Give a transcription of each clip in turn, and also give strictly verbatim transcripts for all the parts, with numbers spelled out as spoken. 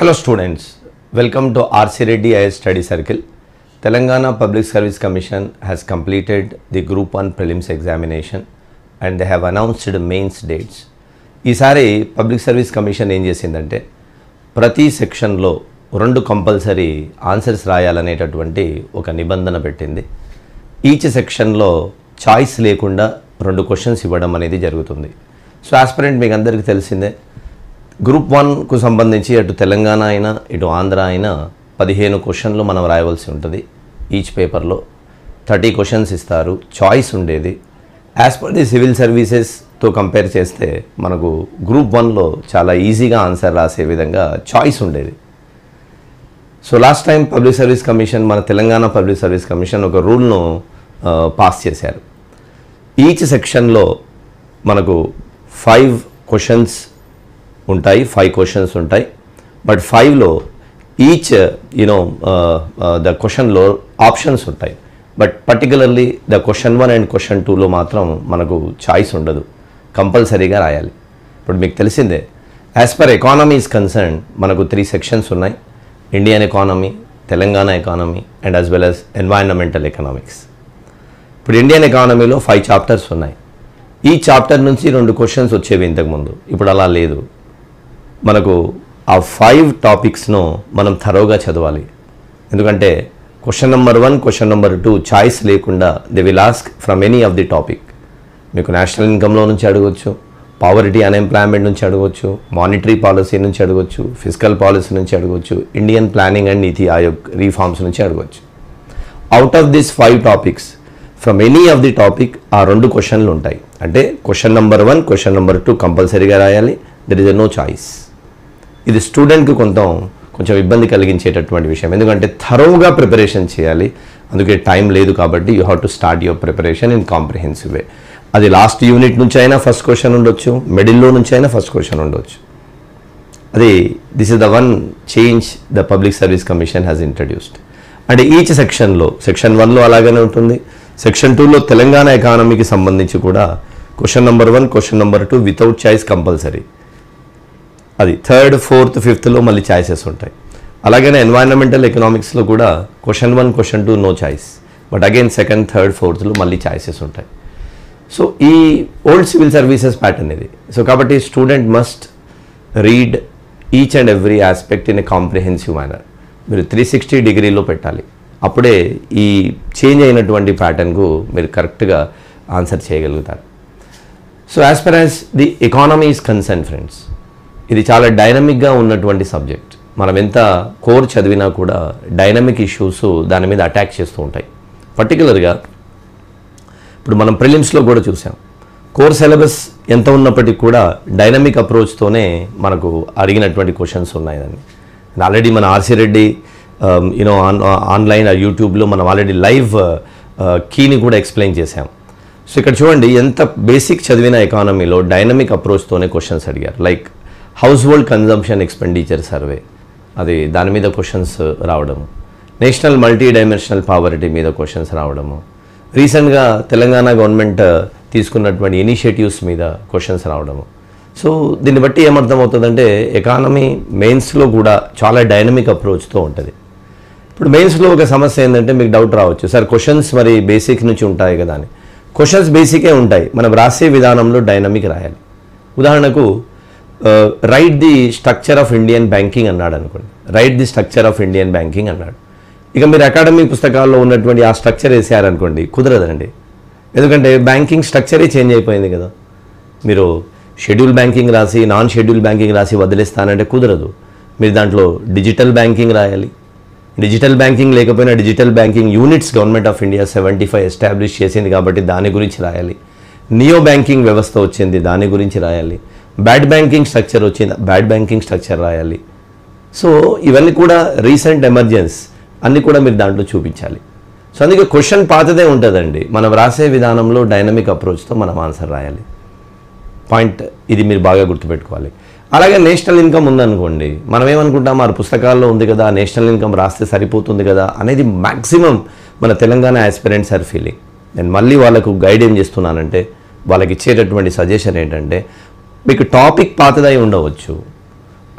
Hello students, welcome to R C Reddy I A S Study Circle. Telangana Public Service Commission has completed the Group one Prelims examination and they have announced the mains dates. ఈసారి public service commission ఏం చేసిందంటే ప్రతి సెక్షన్లో రెండు compulsory answers రాయాలనేటటువంటి ఒక నిబంధన పెట్టింది. Each సెక్షన్లో చాయిస్ లేకుండా రెండు క్వశ్చన్స్ ఇవ్వడం అనేది జరుగుతుంది. సో ఆస్పిరెంట్ మీకు అందరికీ తెలిసిందే, గ్రూప్ వన్కు సంబంధించి అటు తెలంగాణ అయినా ఇటు ఆంధ్ర అయినా పదిహేను క్వశ్చన్లు మనం రాయవలసి ఉంటుంది. ఈచ్ పేపర్లో థర్టీ క్వశ్చన్స్ ఇస్తారు, చాయిస్ ఉండేది. యాజ్ పర్ ది సివిల్ సర్వీసెస్తో కంపేర్ చేస్తే మనకు గ్రూప్ వన్లో చాలా ఈజీగా ఆన్సర్ రాసే విధంగా చాయిస్ ఉండేది. So last time public service commission, మన తెలంగాణ పబ్లిక్ సర్వీస్ కమిషన్ ఒక రూల్ను పాస్ చేశారు. ఈచ్ సెక్షన్లో మనకు ఫైవ్ క్వశ్చన్స్ ఉంటాయి, ఫైవ్ క్వశ్చన్స్ ఉంటాయి. బట్ ఫైవ్లో ఈచ్ యూనో ద క్వశ్చన్లో ఆప్షన్స్ ఉంటాయి. But particularly the question one and question టూలో మాత్రం మనకు చాయిస్ ఉండదు, కంపల్సరీగా రాయాలి. ఇప్పుడు మీకు తెలిసిందే, as per economy is concern మనకు త్రీ సెక్షన్స్ ఉన్నాయి: Indian economy, Telangana economy and as well as environmental economics. ఇప్పుడు ఇండియన్ ఎకానమీలో ఫైవ్ చాప్టర్స్ ఉన్నాయి. ఈ చాప్టర్ నుంచి రెండు క్వశ్చన్స్ వచ్చేవి ఇంతకుముందు, ఇప్పుడు అలా లేదు. మనకు ఆ ఫైవ్ టాపిక్స్ను మనం థరోగా చదవాలి. ఎందుకంటే question number one, question number two choice లేకుండా they will ask from any of the topic. మీకు నేషనల్ ఇన్కమ్లో నుంచి అడగవచ్చు, పావర్టీ అన్ఎంప్లాయ్మెంట్ నుంచి అడగవచ్చు, మానిటరీ పాలసీ నుంచి అడగవచ్చు, ఫిజికల్ పాలసీ నుంచి అడగవచ్చు, Indian planning and NITI Aayog reforms నుంచి అడగవచ్చు. Out of this five topics from any of the topic ఆ రెండు క్వశ్చన్లు ఉంటాయి. అంటే question number one, question number two కంపల్సరీగా రాయాలి. There is a no choice. ఇది స్టూడెంట్కి కొంచెం కొంచెం ఇబ్బంది కలిగించేటటువంటి విషయం, ఎందుకంటే థరోగా ప్రిపరేషన్ చేయాలి. అందుకే టైం లేదు కాబట్టి you have to start your preparation in comprehensive way. అది లాస్ట్ యూనిట్ నుంచి అయినా ఫస్ట్ క్వశ్చన్ ఉండొచ్చు, మిడిల్లో నుంచి అయినా ఫస్ట్ క్వశ్చన్ ఉండొచ్చు. అది this is the one change the public service commission has introduced. అంటే ఈచ్ సెక్షన్లో, సెక్షన్ వన్లో అలాగనే ఉంటుంది, సెక్షన్ టూలో తెలంగాణ ఎకానమీకి సంబంధించి కూడా question number one, question number two without choice compulsory. అది థర్డ్, ఫోర్త్, ఫిఫ్త్లో మళ్ళీ చాయిసెస్ ఉంటాయి. అలాగనే ఎన్వైరన్మెంటల్ ఎకనామిక్స్లో కూడా question one, question two no choice, but again second, third, ఫోర్త్లో మళ్ళీ చాయిసెస్ ఉంటాయి. సో ఈ ఓల్డ్ సివిల్ సర్వీసెస్ ప్యాటర్న్ ఇది. సో కాబట్టి student must read each and every aspect in a comprehensive manner. మీరు త్రీ సిక్స్టీ డిగ్రీలో పెట్టాలి, అప్పుడే ఈ చేంజ్ అయినటువంటి ప్యాటర్న్కు మీరు కరెక్ట్గా ఆన్సర్ చేయగలుగుతారు. So as per as the economy is concern friends, ఇది చాలా డైనమిక్గా ఉన్నటువంటి సబ్జెక్ట్. మనం ఎంత కోర్ చదివినా కూడా డైనమిక్ ఇష్యూస్ దాని మీద అటాక్ చేస్తూ ఉంటాయి. పర్టికులర్గా ఇప్పుడు మనం ప్రిలిమ్స్లో కూడా చూసాం, కోర్ సిలబస్ ఎంత ఉన్నప్పటికీ కూడా డైనమిక్ అప్రోచ్తోనే మనకు అడిగినటువంటి క్వశ్చన్స్ ఉన్నాయని ఆల్రెడీ మన RC Reddy you know on online యూట్యూబ్లో మనం ఆల్రెడీ లైవ్ కీని కూడా ఎక్స్ప్లెయిన్ చేసాం. సో ఇక్కడ చూడండి, ఎంత బేసిక్ చదివిన ఎకానమీలో డైనమిక్ అప్రోచ్తోనే క్వశ్చన్స్ అడిగారు. Like household consumption expenditure survey, అది దాని మీద క్వశ్చన్స్ రావడము, నేషనల్ మల్టీ డైమెన్షనల్ పావర్టీ మీద క్వశ్చన్స్ రావడము, రీసెంట్గా తెలంగాణ గవర్నమెంట్ తీసుకున్నటువంటి ఇనిషియేటివ్స్ మీద క్వశ్చన్స్ రావడము. సో దీన్ని బట్టి ఏమర్థమవుతుందంటే ఎకానమీ మెయిన్స్లో కూడా చాలా డైనమిక్ అప్రోచ్తో ఉంటుంది. ఇప్పుడు మెయిన్స్లో ఒక సమస్య ఏంటంటే మీకు డౌట్ రావచ్చు, సార్ క్వశ్చన్స్ మరి బేసిక్ నుంచి ఉంటాయి కదా అని. క్వశ్చన్స్ బేసికే ఉంటాయి, మనం రాసే విధానంలో డైనమిక్ రాయాలి. ఉదాహరణకు write the structure of Indian banking అన్నాడు అనుకోండి, write the structure of Indian banking అన్నాడు. ఇక మీరు అకాడమిక్ పుస్తకాల్లో ఉన్నటువంటి ఆ స్ట్రక్చర్ వేసారనుకోండి, కుదరదండి. ఎందుకంటే బ్యాంకింగ్ స్ట్రక్చరే చేంజ్ అయిపోయింది కదా. మీరు షెడ్యూల్ బ్యాంకింగ్ రాసి నాన్ షెడ్యూల్ బ్యాంకింగ్ రాసి వదిలేస్తానంటే కుదరదు. మీరు దాంట్లో డిజిటల్ బ్యాంకింగ్ రాయాలి. డిజిటల్ బ్యాంకింగ్ లేకపోయినా digital banking units government of India seventy five establish చేసింది కాబట్టి దాని గురించి రాయాలి. నియో బ్యాంకింగ్ వ్యవస్థ వచ్చింది, దాని గురించి రాయాలి. బ్యాడ్ బ్యాంకింగ్ స్ట్రక్చర్ వచ్చింది, బ్యాడ్ బ్యాంకింగ్ స్ట్రక్చర్ రాయాలి. సో ఇవన్నీ కూడా రీసెంట్ ఎమర్జెన్స్ అన్నీ కూడా మీరు దాంట్లో చూపించాలి. సో అందుకే క్వశ్చన్ పాతదే ఉంటుందండి, మనం రాసే విధానంలో డైనమిక్ అప్రోచ్తో మనం ఆన్సర్ రాయాలి. పాయింట్ ఇది మీరు బాగా గుర్తుపెట్టుకోవాలి. అలాగే నేషనల్ ఇన్కమ్ ఉందనుకోండి, మనం ఏమనుకుంటాం, మన పుస్తకాల్లో ఉంది కదా, నేషనల్ ఇన్కమ్ రాస్తే సరిపోతుంది కదా అనేది మ్యాక్సిమం మన తెలంగాణ ఆస్పిరెంట్స్ ఆర్ ఫీలింగ్. నేను మళ్ళీ వాళ్ళకు గైడ్ ఏం చేస్తున్నానంటే, వాళ్ళకి ఇచ్చేటటువంటి సజెషన్ ఏంటంటే, మీకు టాపిక్ పాతదై ఉండవచ్చు,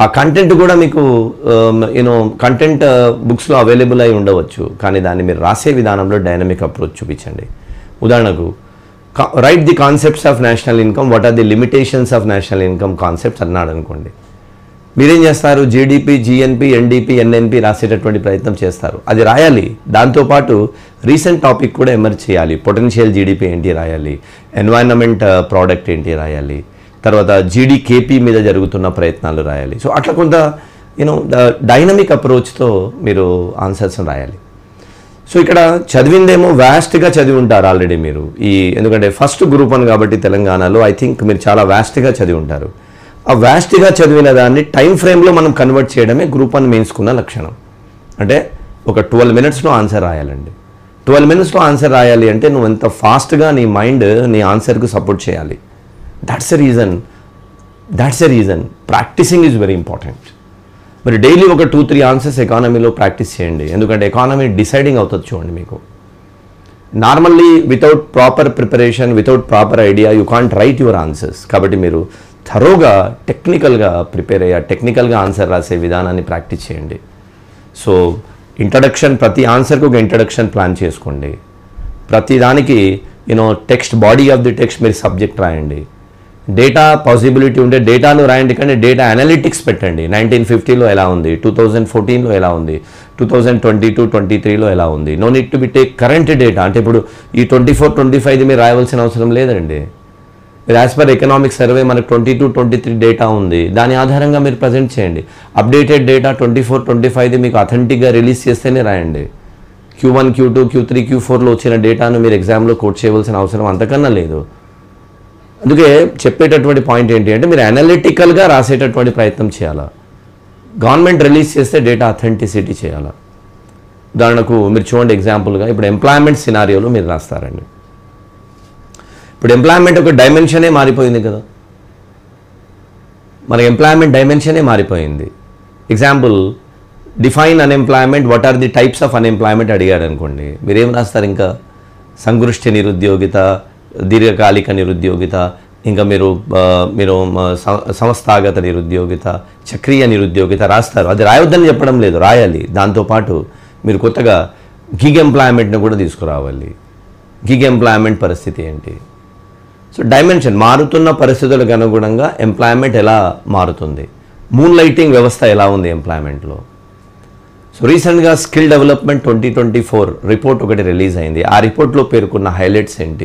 ఆ కంటెంట్ కూడా మీకు యూనో కంటెంట్ బుక్స్లో అవైలబుల్ అయి ఉండవచ్చు, కానీ దాన్ని మీరు రాసే విధానంలో డైనమిక్ అప్రోచ్ చూపించండి. ఉదాహరణకు write the concepts of national income, what are the limitations of national income concepts అన్నాడు అనుకోండి, మీరేం చేస్తారు? జీడిపి, జిఎన్పి, ఎన్డిపి, ఎన్ఎన్పి రాసేటటువంటి ప్రయత్నం చేస్తారు. అది రాయాలి. దాంతోపాటు రీసెంట్ టాపిక్ కూడా ఎమర్జ్ చేయాలి. పొటెన్షియల్ జీడిపి ఏంటి రాయాలి, ఎన్వైరన్మెంట్ ప్రోడక్ట్ ఏంటి రాయాలి, తర్వాత జీడీకేపీ మీద జరుగుతున్న ప్రయత్నాలు రాయాలి. సో అట్లా కొంత యూనో డైనమిక్ అప్రోచ్తో మీరు ఆన్సర్స్ రాయాలి. సో ఇక్కడ చదివిందేమో వ్యాస్ట్గా చదివి ఉంటారు ఆల్రెడీ మీరు, ఈ ఎందుకంటే ఫస్ట్ గ్రూప్ వన్ కాబట్టి తెలంగాణలో ఐ థింక్ మీరు చాలా వ్యాస్ట్గా చదివి ఉంటారు. ఆ వ్యాస్ట్గా చదివిన దాన్ని టైం ఫ్రేమ్లో మనం కన్వర్ట్ చేయడమే గ్రూప్ వన్ మెయిన్స్కున్న లక్షణం. అంటే ఒక ట్వెల్వ్ మినిట్స్లో ఆన్సర్ రాయాలండి. ట్వెల్వ్ మినిట్స్లో ఆన్సర్ రాయాలి అంటే నువ్వు ఎంత ఫాస్ట్గా నీ మైండ్ నీ ఆన్సర్కు సపోర్ట్ చేయాలి. That's a reason that's a reason practising is very important. మరి డైలీ ఒక టూ త్రీ ఆన్సర్స్ ఎకానమీలో ప్రాక్టీస్ చేయండి, ఎందుకంటే ఎకానమీ డిసైడింగ్ అవుతుంది. చూడండి, మీకు normally without proper preparation, without proper idea you can't write your answers. కాబట్టి మీరు థరోగా టెక్నికల్గా ప్రిపేర్ అయ్యా టెక్నికల్గా ఆన్సర్ రాసే విధానాన్ని ప్రాక్టీస్ చేయండి. సో ఇంట్రడక్షన్, ప్రతి ఆన్సర్కి ఒక ఇంట్రడక్షన్ ప్లాన్ చేసుకోండి. ప్రతి దానికి you know text, body of the text మీరు సబ్జెక్ట్ రాయండి. డేటా పాసిబిలిటీ ఉంటే డేటాను రాయండి, కానీ డేటా అనలిటిక్స్ పెట్టండి. నైన్టీన్ ఫిఫ్టీలో ఎలా ఉంది, టూ థౌజండ్ ఫోర్టీన్లో ఎలా ఉంది, two thousand twenty two twenty త్రీలో ఎలా ఉంది. No need to be take current data. అంటే ఇప్పుడు ఈ ట్వంటీ ఫోర్ ట్వంటీ ఫైవ్ది మీరు రాయవలసిన అవసరం లేదండి. మీరు యాజ్ పర్ ఎకనామిక్ సర్వే మనకు twenty two twenty three data ఉంది, దాని ఆధారంగా మీరు ప్రజెంట్ చేయండి. Updated data twenty four twenty ఫైవ్ది మీకు అథెంటిక్గా రిలీజ్ చేస్తేనే రాయండి. Q one Q two Q three Q ఫోర్లో వచ్చిన డేటాను మీరు ఎగ్జామ్లో కోట్ చేయవలసిన అవసరం అంతకన్నా లేదు. అందుకే చెప్పేటటువంటి పాయింట్ ఏంటి అంటే మీరు అనలిటికల్గా రాసేటటువంటి ప్రయత్నం చేయాలా. గవర్నమెంట్ రిలీజ్ చేస్తే డేటా అథెంటిసిటీ చేయాలా. ఉదాహరణకు మీరు చూడండి, ఎగ్జాంపుల్గా ఇప్పుడు ఎంప్లాయ్మెంట్ సినారియోలో మీరు రాస్తారండి. ఇప్పుడు ఎంప్లాయ్మెంట్ ఒక డైమెన్షనే మారిపోయింది కదా, మన ఎంప్లాయ్మెంట్ డైమెన్షనే మారిపోయింది. Example, define unemployment, what are the types of unemployment అడిగాడు అనుకోండి, మీరేం రాస్తారు? ఇంకా సంగృష్టి నిరుద్యోగిత, దీర్ఘకాలిక నిరుద్యోగిత, ఇంకా మీరు మీరు సంస్థాగత నిరుద్యోగిత, చక్రీయ నిరుద్యోగిత రాస్తారు. అది రాయొద్దని చెప్పడం లేదు, రాయాలి. దాంతోపాటు మీరు కొత్తగా గిగ్ ఎంప్లాయ్మెంట్ని కూడా తీసుకురావాలి. గిగ్ ఎంప్లాయ్మెంట్ పరిస్థితి ఏంటి? సో డైమెన్షన్, మారుతున్న పరిస్థితులకు అనుగుణంగా ఎంప్లాయ్మెంట్ ఎలా మారుతుంది, మూన్ లైటింగ్ వ్యవస్థ ఎలా ఉంది ఎంప్లాయ్మెంట్లో. సో రీసెంట్గా skill development twenty twenty four report ఒకటి రిలీజ్ అయింది. ఆ రిపోర్ట్లో పేర్కొన్న హైలైట్స్ ఏంటి,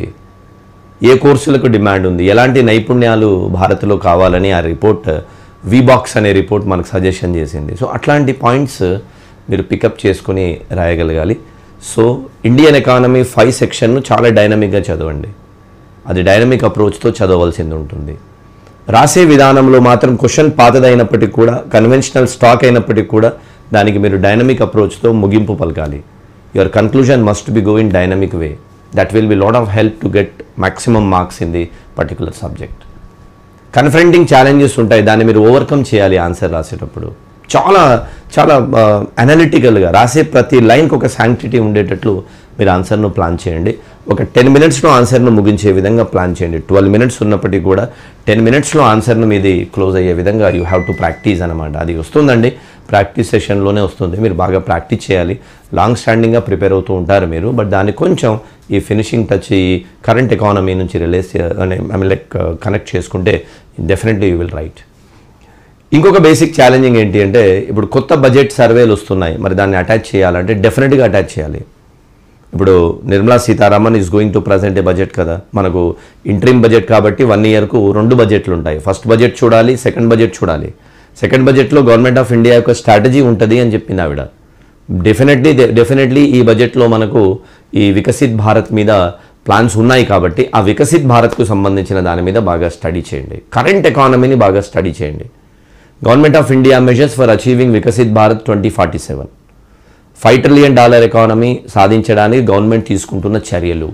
ఏ కోర్సులకు డిమాండ్ ఉంది, ఎలాంటి నైపుణ్యాలు భారత్లో కావాలని ఆ రిపోర్ట్, వీబాక్స్ అనే రిపోర్ట్ మనకు సజెషన్ చేసింది. సో అట్లాంటి పాయింట్స్ మీరు పికప్ చేసుకుని రాయగలగాలి. సో ఇండియన్ ఎకానమీ ఫైవ్ సెక్షన్ను చాలా డైనమిక్గా చదవండి. అది డైనమిక్ అప్రోచ్తో చదవలసింది ఉంటుంది. రాసే విధానంలో మాత్రం క్వశ్చన్ పాతదైనప్పటికీ కూడా, కన్వెన్షనల్ స్టాక్ అయినప్పటికీ కూడా దానికి మీరు డైనమిక్ అప్రోచ్తో ముగింపు పలకాలి. Your conclusion must be go in dynamic way. That will be lot of help to get maximum marks in the particular subject. Confronting challenges ఉంటాయి, దాన్ని మీరు ఓవర్కమ్ చేయాలి. ఆన్సర్ రాసేటప్పుడు చాలా చాలా అనలిటికల్గా రాసే ప్రతి లైన్కి ఒక శాంక్టిటీ ఉండేటట్లు మీరు ఆన్సర్ను ప్లాన్ చేయండి. ఒక టెన్ మినిట్స్లో ఆన్సర్ను ముగించే విధంగా ప్లాన్ చేయండి. ట్వెల్వ్ మినిట్స్ ఉన్నప్పటికీ కూడా టెన్ మినిట్స్లో ఆన్సర్ను మీది క్లోజ్ అయ్యే విధంగా యూ హ్యావ్ టు ప్రాక్టీస్ అనమాట. అది వస్తుందండి, ప్రాక్టీస్ సెషన్లోనే వస్తుంది. మీరు బాగా ప్రాక్టీస్ చేయాలి. లాంగ్ స్టాండింగ్గా ప్రిపేర్ అవుతూ ఉంటారు మీరు, బట్ దాన్ని కొంచెం ఈ ఫినిషింగ్ టచ్, ఈ కరెంట్ ఎకానమీ నుంచి రిలేస్ అనే ఐ మీన్ లైక్ కనెక్ట్ చేసుకుంటే డెఫినెట్లీ యూ విల్ రైట్. ఇంకొక బేసిక్ ఛాలెంజింగ్ ఏంటి అంటే, ఇప్పుడు కొత్త బడ్జెట్ సర్వేలు వస్తున్నాయి, మరి దాన్ని అటాచ్ చేయాలంటే డెఫినెట్గా అటాచ్ చేయాలి. ఇప్పుడు Nirmala Sitharaman is going to present a budget కదా, మనకు ఇంట్రీమ్ బడ్జెట్ కాబట్టి వన్ ఇయర్కు రెండు బడ్జెట్లు ఉంటాయి. ఫస్ట్ బడ్జెట్ చూడాలి, సెకండ్ బడ్జెట్ చూడాలి. సెకండ్ బడ్జెట్లో గవర్నమెంట్ ఆఫ్ ఇండియా యొక్క స్ట్రాటజీ ఉంటుంది అని చెప్పింది ఆవిడ. డెఫినెట్లీ డెఫినెట్లీ ఈ బడ్జెట్లో మనకు ఈ వికసిత్ భారత్ మీద ప్లాన్స్ ఉన్నాయి కాబట్టి ఆ వికసిత్ భారత్కు సంబంధించిన దాని మీద బాగా స్టడీ చేయండి. కరెంట్ ఎకానమీని బాగా స్టడీ చేయండి. Government of India measures for achieving Viksit Bharat twenty forty seven five trillion dollar economy సాధించడానికి గవర్నమెంట్ తీసుకుంటున్న చర్యలు,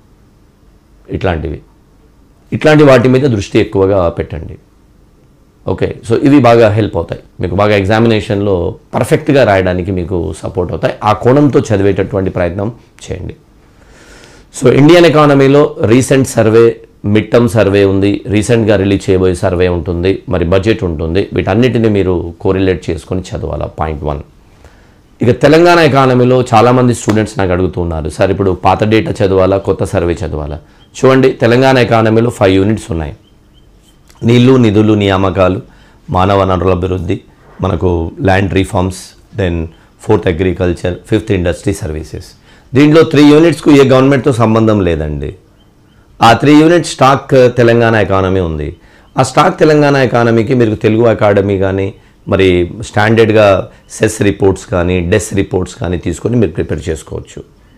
ఇట్లాంటివి ఇట్లాంటి వాటి మీద దృష్టి ఎక్కువగా పెట్టండి. ఓకే, సో ఇవి బాగా హెల్ప్ అవుతాయి మీకు, బాగా ఎగ్జామినేషన్లో పర్ఫెక్ట్గా రాయడానికి మీకు సపోర్ట్ అవుతాయి. ఆ కోణంతో చదివేటటువంటి ప్రయత్నం చేయండి. సో ఇండియన్ ఎకానమీలో recent survey mid term survey ఉంది, రీసెంట్గా రిలీజ్ చేయబోయే సర్వే ఉంటుంది, మరి బడ్జెట్ ఉంటుంది. వీటన్నిటిని మీరు కోరిలేట్ చేసుకొని చదవాలి. Point one. ఇక తెలంగాణ ఎకానమీలో చాలామంది స్టూడెంట్స్ నాకు అడుగుతున్నారు, సార్ ఇప్పుడు పాత డేటా చదవాలా, కొత్త సర్వే చదవాలా? చూడండి, తెలంగాణ ఎకానమీలో ఫైవ్ యూనిట్స్ ఉన్నాయి. నీళ్లు, నిధులు, నియామకాలు, మానవ వనరుల అభివృద్ధి, మనకు land reforms, then fourth agriculture, fifth industry services. దీంట్లో త్రీ యూనిట్స్కు ఏ గవర్నమెంట్తో సంబంధం లేదండి. ఆ three unit stock Telangana economy ఉంది. ఆ స్టాక్ తెలంగాణ ఎకానమీకి మీరు తెలుగు అకాడమీ కానీ, మరి స్టాండర్డ్గా సెస్ రిపోర్ట్స్ కానీ, డెస్ రిపోర్ట్స్ కానీ తీసుకొని మీరు ప్రిపేర్ చేసుకోవచ్చు.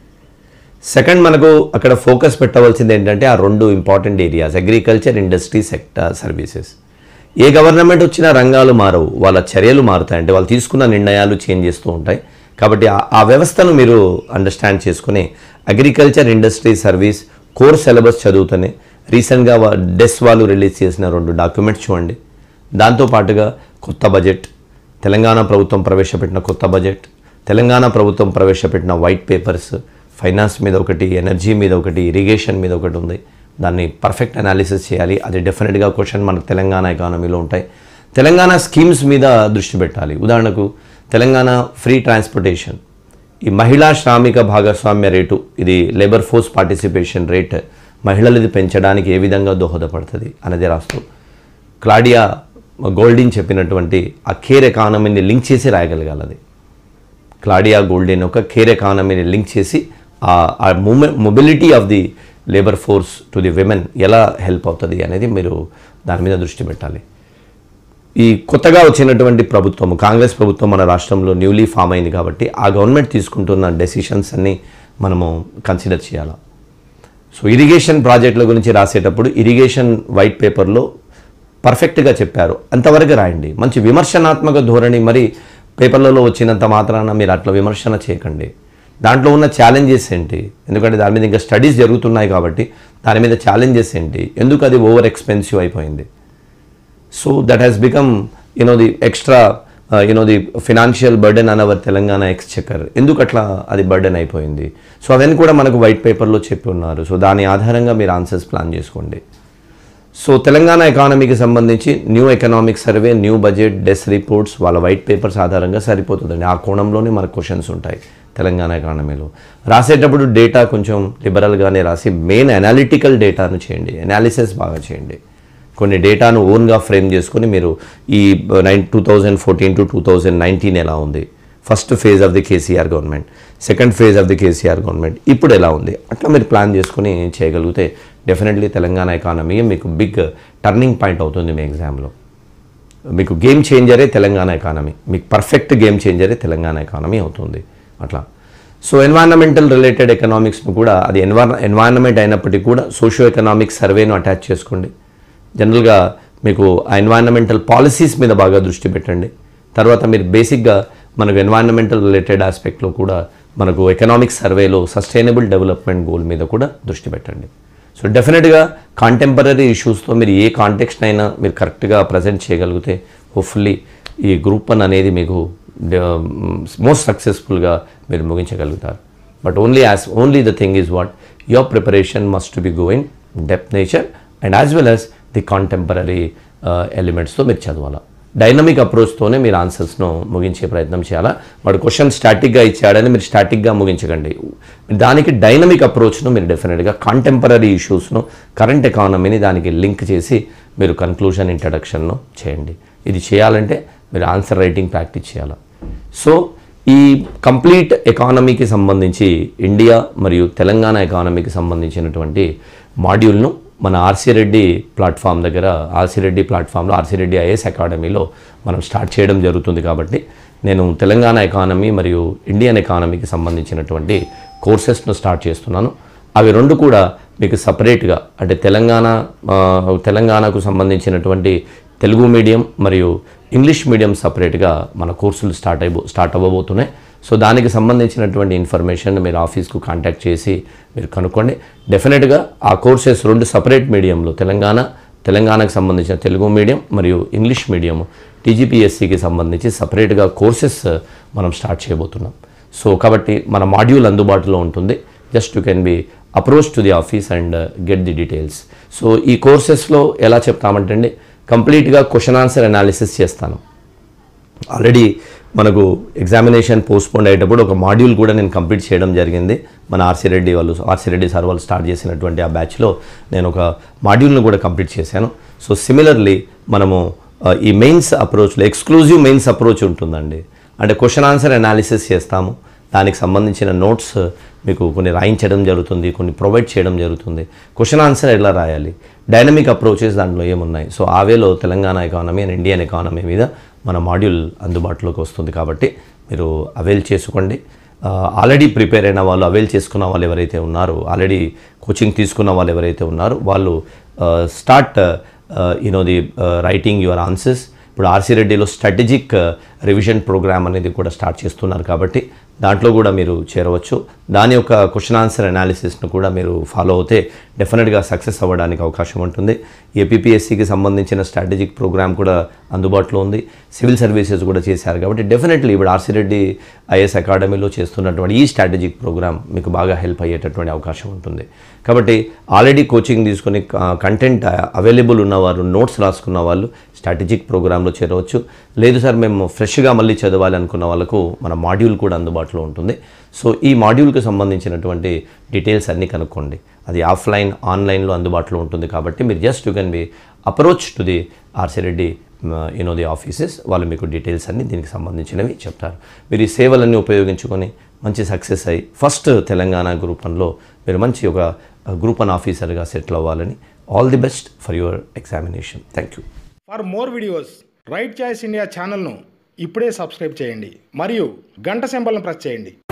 సెకండ్, మనకు అక్కడ ఫోకస్ పెట్టవలసింది ఏంటంటే ఆ రెండు important areas, agriculture, industry, sector, services. ఏ గవర్నమెంట్ వచ్చినా రంగాలు మారవు, వాళ్ళ చర్యలు మారుతాయి, అంటే వాళ్ళు తీసుకున్న నిర్ణయాలు చేంజ్ చేస్తూ ఉంటాయి. కాబట్టి ఆ వ్యవస్థను మీరు అండర్స్టాండ్ చేసుకుని agriculture, industry, service core syllabus చదువుతూనే రీసెంట్గా డెస్ వాళ్ళు రిలీజ్ చేసిన రెండు డాక్యుమెంట్స్ చూడండి. దాంతోపాటుగా కొత్త బడ్జెట్, తెలంగాణ ప్రభుత్వం ప్రవేశపెట్టిన కొత్త బడ్జెట్, తెలంగాణ ప్రభుత్వం ప్రవేశపెట్టిన వైట్ పేపర్స్, ఫైనాన్స్ మీద ఒకటి, ఎనర్జీ మీద ఒకటి, ఇరిగేషన్ మీద ఒకటి ఉంది. దాన్ని పర్ఫెక్ట్ అనాలిసిస్ చేయాలి. అది డెఫినెట్గా క్వశ్చన్ మనకు తెలంగాణ ఎకానమీలో ఉంటాయి. తెలంగాణ స్కీమ్స్ మీద దృష్టి పెట్టాలి. ఉదాహరణకు తెలంగాణ ఫ్రీ ట్రాన్స్పోర్టేషన్, ఈ మహిళా శ్రామిక భాగస్వామ్య రేటు, ఇది లేబర్ ఫోర్స్ పార్టిసిపేషన్ రేట్, మహిళలది పెంచడానికి ఏ విధంగా దోహదపడుతుంది అనేది రాస్తూ క్లాడియా గోల్డిన్ చెప్పినటువంటి ఆ కేర్ ఎకానమీని లింక్ చేసి రాయగలగాలి. క్లాడియా గోల్డిన్ ఒక కేర్ ఎకానమీని లింక్ చేసి ఆ mobility of the labour force to the women ఎలా హెల్ప్ అవుతుంది అనేది మీరు దాని మీద దృష్టి పెట్టాలి. ఈ కొత్తగా వచ్చినటువంటి ప్రభుత్వం, కాంగ్రెస్ ప్రభుత్వం మన రాష్ట్రంలో న్యూలీ ఫామ్ అయింది కాబట్టి ఆ గవర్నమెంట్ తీసుకుంటున్న డెసిషన్స్ అన్నీ మనము కన్సిడర్ చేయాలి. సో ఇరిగేషన్ ప్రాజెక్టుల గురించి రాసేటప్పుడు ఇరిగేషన్ వైట్ పేపర్లో పర్ఫెక్ట్గా చెప్పారు, అంతవరకు రాయండి. మంచి విమర్శనాత్మక ధోరణి, మరి పేపర్లలో వచ్చినంత మాత్రాన మీరు అట్లా విమర్శన చేయకండి. దాంట్లో ఉన్న ఛాలెంజెస్ ఏంటి, ఎందుకంటే దాని మీద ఇంకా స్టడీస్ జరుగుతున్నాయి కాబట్టి దాని మీద ఛాలెంజెస్ ఏంటి, ఎందుకు అది ఓవర్ ఎక్స్పెన్సివ్ అయిపోయింది. So that has become you know the extra you know the financial burden on our Telangana exchequer, ఎందుకు అట్లా అది బర్డెన్ అయిపోయింది. సో అవన్నీ కూడా మనకు వైట్ పేపర్లో చెప్పి ఉన్నారు. సో దాని ఆధారంగా మీరు ఆన్సర్స్ ప్లాన్ చేసుకోండి. సో తెలంగాణ ఎకానమీకి సంబంధించి new economic survey, new budget, DES reports, వాళ్ళ వైట్ పేపర్స్ ఆధారంగా సరిపోతుందండి. ఆ కోణంలోనే మనకు క్వశ్చన్స్ ఉంటాయి తెలంగాణ ఎకానమీలో. రాసేటప్పుడు డేటా కొంచెం లిబరల్గానే రాసి మెయిన్ అనాలిటికల్ డేటాను చేయండి, అనాలిసిస్ బాగా చేయండి. కొన్ని డేటాను ఓన్గా ఫ్రేమ్ చేసుకొని మీరు ఈ nine two thousand fourteen to two thousand nineteen ఎలా ఉంది, first phase of the KCR government, second phase of the KCR government ఇప్పుడు ఎలా ఉంది, అట్లా మీరు ప్లాన్ చేసుకుని చేయగలిగితే డెఫినెట్లీ తెలంగాణ ఎకానమీ మీకు బిగ్ టర్నింగ్ పాయింట్ అవుతుంది. మీ ఎగ్జామ్లో మీకు గేమ్ చేంజరే తెలంగాణ ఎకానమీ, మీకు పర్ఫెక్ట్ గేమ్ చేంజరే తెలంగాణ ఎకానమీ అవుతుంది అట్లా. సో ఎన్వైరన్మెంటల్ రిలేటెడ్ ఎకనామిక్స్ను కూడా, అది ఎన్వైర్ ఎన్వైరన్మెంట్ అయినప్పటికీ కూడా సోషియో ఎకనామిక్ సర్వేను అటాచ్ చేసుకోండి. జనరల్గా మీకు ఆ ఎన్వైరన్మెంటల్ పాలసీస్ మీద బాగా దృష్టి పెట్టండి. తర్వాత మీరు బేసిక్గా మనకు ఎన్వైరన్మెంటల్ రిలేటెడ్ ఆస్పెక్ట్లో కూడా మనకు ఎకనామిక్ సర్వేలో సస్టైనబుల్ డెవలప్మెంట్ గోల్ మీద కూడా దృష్టి పెట్టండి. సో డెఫినెట్గా కాంటెంపరీ ఇష్యూస్తో మీరు ఏ కాంటెక్స్ట్ అయినా మీరు కరెక్ట్గా ప్రజెంట్ చేయగలిగితే హోప్ఫుల్లీ ఈ గ్రూప్ వన్ అనేది మీకు మోస్ట్ సక్సెస్ఫుల్గా మీరు ముగించగలుగుతారు. But only as only the thing is what your preparation must be going depth nature and as well as the contemporary ఎలిమెంట్స్తో మీరు చదవాలి. డైనమిక్ అప్రోచ్తోనే మీరు ఆన్సర్స్ను ముగించే ప్రయత్నం చేయాలా. వాడు క్వశ్చన్ స్టాటిక్గా ఇచ్చాడని మీరు స్టాటిక్గా ముగించకండి. దానికి డైనమిక్ అప్రోచ్ను మీరు డెఫినెట్గా కాంటెంపరీ ఇష్యూస్ను, కరెంట్ ఎకానమీని దానికి లింక్ చేసి మీరు కన్క్లూజన్, ఇంట్రడక్షన్ను చేయండి. ఇది చేయాలంటే మీరు ఆన్సర్ రైటింగ్ ప్రాక్టీస్ చేయాలి. సో ఈ కంప్లీట్ ఎకానమీకి సంబంధించి ఇండియా మరియు తెలంగాణ ఎకానమీకి సంబంధించినటువంటి మాడ్యూల్ను మన ఆర్సీ రెడ్డి ప్లాట్ఫామ్ దగ్గర, ఆర్సీ రెడ్డి ప్లాట్ఫామ్లో ఆర్సీ రెడ్డి ఐఏఎస్ అకాడమీలో మనం స్టార్ట్ చేయడం జరుగుతుంది. కాబట్టి నేను తెలంగాణ ఎకానమీ మరియు ఇండియన్ ఎకానమీకి సంబంధించినటువంటి కోర్సెస్ను స్టార్ట్ చేస్తున్నాను. అవి రెండు కూడా మీకు సపరేట్గా, అంటే తెలంగాణ తెలంగాణకు సంబంధించినటువంటి తెలుగు మీడియం మరియు ఇంగ్లీష్ మీడియం సపరేట్గా మన కోర్సులు స్టార్ట్ అయిపో స్టార్ట్ అవ్వబోతున్నాయి. సో దానికి సంబంధించినటువంటి ఇన్ఫర్మేషన్ మీరు ఆఫీస్కు కాంటాక్ట్ చేసి మీరు కనుక్కోండి. డెఫినెట్గా ఆ కోర్సెస్ రెండు సపరేట్ మీడియంలో, తెలంగాణ తెలంగాణకు సంబంధించిన తెలుగు మీడియం మరియు ఇంగ్లీష్ మీడియం, టీజీపీఎస్సీకి సంబంధించి సపరేట్గా కోర్సెస్ మనం స్టార్ట్ చేయబోతున్నాం. సో కాబట్టి మన మాడ్యూల్ అందుబాటులో ఉంటుంది. Just you can be approach to the office and get the details. So ఈ కోర్సెస్లో ఎలా చెప్తామంటే అండి, కంప్లీట్గా క్వశ్చన్ ఆన్సర్ అనాలిసిస్ చేస్తాను. ఆల్రెడీ మనకు ఎగ్జామినేషన్ పోస్ట్పోన్ అయ్యేటప్పుడు ఒక మాడ్యూల్ కూడా నేను కంప్లీట్ చేయడం జరిగింది. మన ఆర్సీ రెడ్డి వాళ్ళు ఆర్సీ రెడ్డి సార్ వాళ్ళు స్టార్ట్ చేసినటువంటి ఆ బ్యాచ్లో నేను ఒక మాడ్యూల్ను కూడా కంప్లీట్ చేశాను. సో సిమిలర్లీ మనము ఈ మెయిన్స్ అప్రోచ్లో ఎక్స్క్లూజివ్ మెయిన్స్ అప్రోచ్ ఉంటుందండి. అంటే క్వశ్చన్ ఆన్సర్ అనాలిసిస్ చేస్తాము, దానికి సంబంధించిన నోట్స్ మీకు కొన్ని రాయించడం జరుగుతుంది, కొన్ని ప్రొవైడ్ చేయడం జరుగుతుంది. క్వశ్చన్ ఆన్సర్ ఎలా రాయాలి, డైనమిక్ అప్రోచెస్ దాంట్లో ఏమున్నాయి. సో ఆ వేలో Telangana economy and Indian economy మీద మన మాడ్యూల్ అందుబాటులోకి వస్తుంది. కాబట్టి మీరు అవైల్ చేసుకోండి. ఆల్రెడీ ప్రిపేర్ అయిన వాళ్ళు, అవైల్ చేసుకున్న వాళ్ళు ఎవరైతే ఉన్నారో, ఆల్రెడీ కోచింగ్ తీసుకున్న వాళ్ళు ఎవరైతే ఉన్నారో వాళ్ళు start you know the writing your answers. ఇప్పుడు ఆర్సీ రెడ్డిలో స్ట్రాటజిక్ రివిజన్ ప్రోగ్రామ్ అనేది కూడా స్టార్ట్ చేస్తున్నారు కాబట్టి దాంట్లో కూడా మీరు చేరవచ్చు. దాని యొక్క క్వశ్చన్ ఆన్సర్ అనాలిసిస్ను కూడా మీరు ఫాలో అవుతే డెఫినెట్గా సక్సెస్ అవ్వడానికి అవకాశం ఉంటుంది. ఏపీపీఎస్సీకి సంబంధించిన స్ట్రాటజిక్ ప్రోగ్రామ్ కూడా అందుబాటులో ఉంది. సివిల్ సర్వీసెస్ కూడా చేశారు కాబట్టి డెఫినెట్లీ ఇప్పుడు ఆర్సీ రెడ్డి ఐఏఎస్ అకాడమీలో చేస్తున్నటువంటి ఈ స్ట్రాటజిక్ ప్రోగ్రామ్ మీకు బాగా హెల్ప్ అయ్యేటటువంటి అవకాశం ఉంటుంది. కాబట్టి ఆల్రెడీ కోచింగ్ తీసుకొని కంటెంట్ అవైలబుల్ ఉన్నవారు, నోట్స్ రాసుకున్న వాళ్ళు స్ట్రాటజిక్ ప్రోగ్రాంలో చేరవచ్చు. లేదు సార్ మేము ఫ్రెష్గా మళ్ళీ చదవాలి అనుకున్న వాళ్ళకు మన మాడ్యూల్ కూడా అందుబాటులో ఉంటుంది. సో ఈ మాడ్యూల్కి సంబంధించినటువంటి డీటెయిల్స్ అన్నీ కనుక్కోండి. అది ఆఫ్లైన్, ఆన్లైన్లో అందుబాటులో ఉంటుంది. కాబట్టి మీరు just you can be approach to the RC Reddy you know the offices. వాళ్ళు మీకు డీటెయిల్స్ అన్నీ దీనికి సంబంధించినవి చెప్తారు. మీరు ఈ సేవలన్నీ ఉపయోగించుకొని మంచి సక్సెస్ అయ్యి ఫస్ట్ తెలంగాణ గ్రూప్ వన్లో మీరు మంచి ఒక గ్రూప్ వన్ ఆఫీసర్గా సెటిల్ అవ్వాలని. All the best for your examination. Thank you. For more videos Right Choice India ఛానల్ను ఇప్పుడే సబ్స్క్రైబ్ చేయండి మరియు గంట సింబల్ను ప్రెస్ చేయండి.